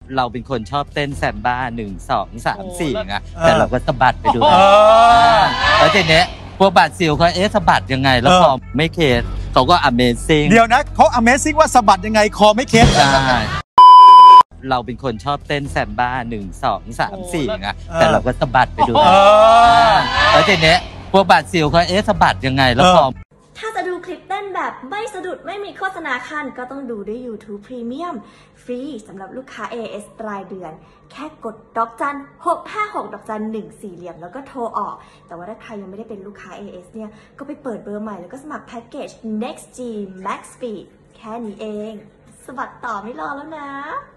เราเป็นคนชอบเต้นแซมบ้า1 2 3 4นะแต่เราก็สะบัดไปดูแล้วทีเนี้ยพวกบาดซิลเขาสะบัดยังไงแล้วพอไม่เคสเขาก็ Amazing เดี๋ยวนะเขา Amazing ว่าสะบัดยังไงคอไม่เคสใช่เราเป็นคนชอบเต้นแซมบ้า1 2 3 4นะแต่เราก็สะบัดไปดูแล้วทีเนี้ยพวกบาดซิลเขาสะบัดยังไงแล้วพอถ้าจะดูคลิปเต้นแบบไม่สะดุดไม่มีโฆษณาคันก็ต้องดูด้วย YouTube Premium ฟรีสำหรับลูกค้า AS รายเดือนแค่กดดอกจัน656ดอกจัน1 4เหลี่ยมแล้วก็โทรออกแต่ว่าถ้าใครยังไม่ได้เป็นลูกค้า AS เนี่ยก็ไปเปิดเบอร์ใหม่แล้วก็สมัครแพ็กเกจ Next G Max Speed แค่นี้เองสะบัดต่อไม่รอแล้วนะ